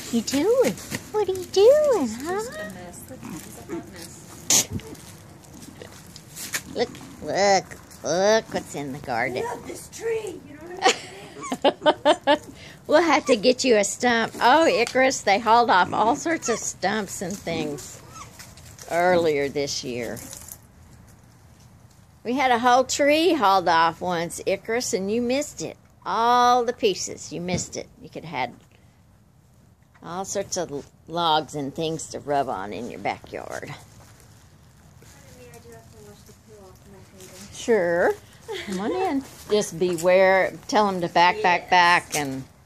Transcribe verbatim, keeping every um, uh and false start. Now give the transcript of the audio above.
You doing? What are you doing, huh? Look, look, look what's in the garden. I love this tree. You don't know what it is. We'll have to get you a stump. Oh, Icarus, they hauled off all sorts of stumps and things earlier this year. We had a whole tree hauled off once, Icarus, and you missed it. All the pieces, you missed it. You could have had all sorts of logs and things to rub on in your backyard. Sure. Come on in. Just beware. Tell them to back, back, back, and